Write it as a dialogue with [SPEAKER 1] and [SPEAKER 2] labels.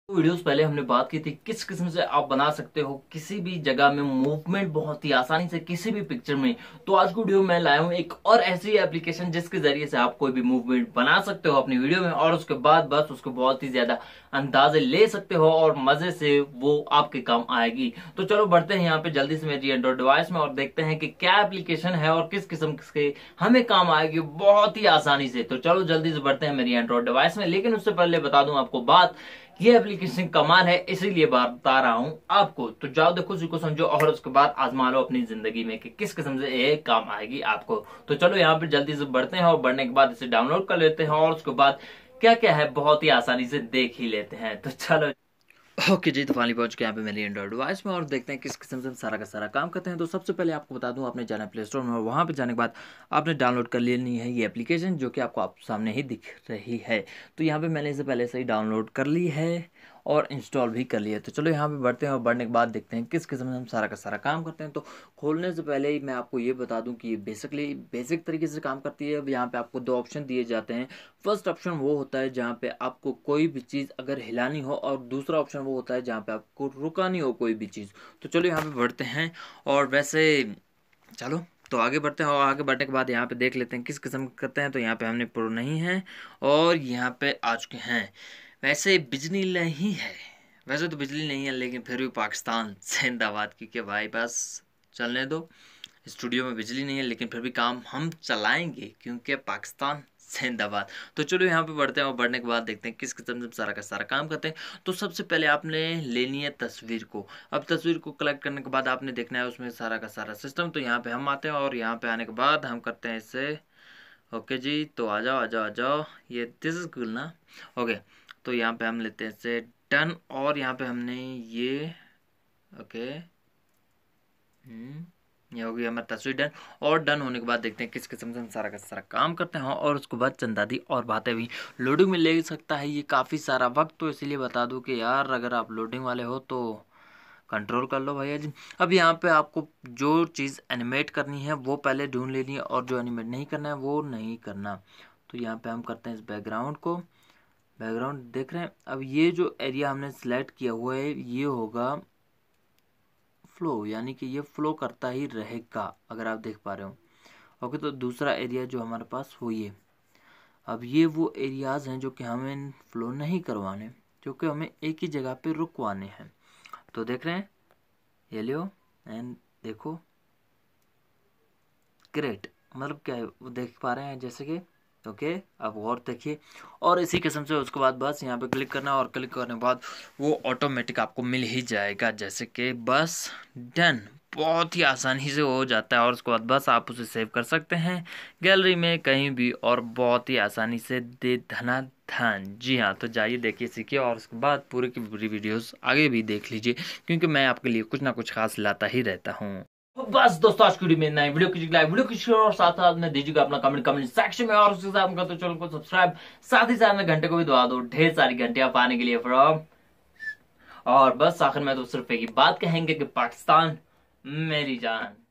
[SPEAKER 1] Videos पहले हमने बात की थी किस किस्म से आप बना सकते हो किसी भी जगह में मूवमेंट बहुत ही आसानी से किसी भी पिक्चर में। तो आज की वीडियो में लाया हूं एक और ऐसी एप्लीकेशन जिसके जरिए से आप कोई भी मूवमेंट बना सकते हो अपनी वीडियो में और उसके बाद बस उसको बहुत ही ज्यादा अंदाजे ले सकते हो और मजे से वो आपके काम आएगी। तो चलो बढ़ते हैं यहाँ पे जल्दी से मेरी एंड्रॉइड डिवाइस में और देखते हैं कि क्या एप्लीकेशन है और किस किस्म के हमें काम आएगी बहुत ही आसानी से। तो चलो जल्दी से बढ़ते हैं मेरी एंड्रॉइड डिवाइस में, लेकिन उससे पहले बता दूं आपको बात, ये एप्लीकेशन कमाल है इसीलिए बता रहा हूं आपको। तो जाओ देखो, उसी को समझो और उसके बाद आजमा लो अपनी जिंदगी में कि किस किस्म से ये काम आएगी आपको। तो चलो यहाँ पे जल्दी से बढ़ते हैं और बढ़ने के बाद इसे डाउनलोड कर लेते हैं और उसके बाद क्या क्या है बहुत ही आसानी से देख ही लेते हैं। तो चलो ओके जी, तो फाइनली पहुंच के यहाँ पे मेरी एंड्रॉइड डिवाइस में और देखते हैं किस किस्म से हम सारा का सारा काम करते हैं। तो सबसे पहले आपको बता दूं, आपने जाना प्ले स्टोर में और वहाँ पे जाने के बाद आपने डाउनलोड कर लेनी है ये एप्लीकेशन जो कि आपको आप सामने ही दिख रही है। तो यहाँ पे मैंने इसे पहले से ही डाउनलोड कर ली है और इंस्टॉल भी कर लिया। तो चलो यहाँ पे बढ़ते हैं और बढ़ने के बाद देखते हैं किस किस्म से हम सारा का सारा काम करते हैं। तो खोलने से पहले ही मैं आपको ये बता दूं कि ये बेसिक तरीके से काम करती है। अब यहाँ पे आपको दो ऑप्शन दिए जाते हैं। फर्स्ट ऑप्शन वो होता है जहाँ पे आपको कोई भी चीज़ अगर हिलानी हो और दूसरा ऑप्शन वो होता है जहाँ पे आपको रुकानी हो कोई भी चीज़। तो चलो यहाँ पे बढ़ते हैं और वैसे चलो तो आगे बढ़ते हैं और आगे बढ़ने के बाद यहाँ पे देख लेते हैं किस किस्म करते हैं। तो यहाँ पे हमने प्रो नहीं है और यहाँ पे आ चुके हैं। वैसे बिजली नहीं है, वैसे तो बिजली नहीं है लेकिन फिर भी पाकिस्तान जिंदाबाद, क्योंकि भाई बस चलने दो। स्टूडियो में बिजली नहीं है लेकिन फिर भी काम हम चलाएंगे क्योंकि पाकिस्तान जिंदाबाद। तो चलो यहाँ पे बढ़ते हैं और बढ़ने के बाद देखते हैं किस किस्म से सारा का सारा काम करते हैं। तो सबसे पहले आपने लेनी है तस्वीर को। अब तस्वीर को कलेक्ट करने के बाद आपने देखना है उसमें सारा का सारा सिस्टम। तो यहाँ पे हम आते हैं और यहाँ पे आने के बाद हम करते हैं इससे ओके जी। तो आ जाओ आ जाओ आ जाओ, ये दिस इज कूल ना। ओके, तो यहाँ पे हम लेते हैं इससे डन और यहाँ पे हमने ये ओके ये हो गया हमारा तस्वीर डन। और डन होने के बाद देखते हैं किस किस्म से हम सारा का सारा काम करते हैं और उसके बाद चंदादी और बातें भी। लोडिंग में ले सकता है ये काफ़ी सारा वक्त, तो इसीलिए बता दूं कि यार अगर आप लोडिंग वाले हो तो कंट्रोल कर लो भैया जी। अब यहाँ पे आपको जो चीज़ एनिमेट करनी है वो पहले ढूंढ लेनी है और जो एनिमेट नहीं करना है वो नहीं करना। तो यहाँ पे हम करते हैं इस बैकग्राउंड को। बैकग्राउंड देख रहे हैं। अब ये जो एरिया हमने सिलेक्ट किया हुआ है ये होगा फ्लो, यानी कि ये फ्लो करता ही रहेगा अगर आप देख पा रहे हो। ओके, तो दूसरा एरिया जो हमारे पास वो ये। अब ये वो एरियाज़ हैं जो कि हमें फ्लो नहीं करवाने, जो कि हमें एक ही जगह पे रुकवाने हैं। तो देख रहे हैं, ये लियो एंड देखो ग्रेट, मतलब क्या है वो देख पा रहे हैं जैसे कि ओके। अब और देखिए और इसी किस्म से उसके बाद बस यहाँ पे क्लिक करना और क्लिक करने के बाद वो ऑटोमेटिक आपको मिल ही जाएगा जैसे कि बस डन। बहुत ही आसानी से हो जाता है और उसके बाद बस आप उसे सेव कर सकते हैं गैलरी में कहीं भी और बहुत ही आसानी से दे धना धन। जी हाँ, तो जाइए देखिए सीखिए और उसके बाद पूरी की पूरी वीडियोस आगे भी देख लीजिए क्योंकि मैं आपके लिए कुछ ना कुछ खास लाता ही रहता हूँ। बस दोस्तों आज की वीडियो में नई वीडियो कीजिए लाइक, वीडियो की शेयर और साथ साथ में दीजिएगा अपना कमेंट सेक्शन में और उसके साथ तो चैनल को सब्सक्राइब, साथ ही साथ में घंटे को भी दबा दो ढेर सारी घंटियां पाने के लिए फ्रॉम। और बस आखिर में तो सिर्फ एक ही बात कहेंगे कि पाकिस्तान मेरी जान।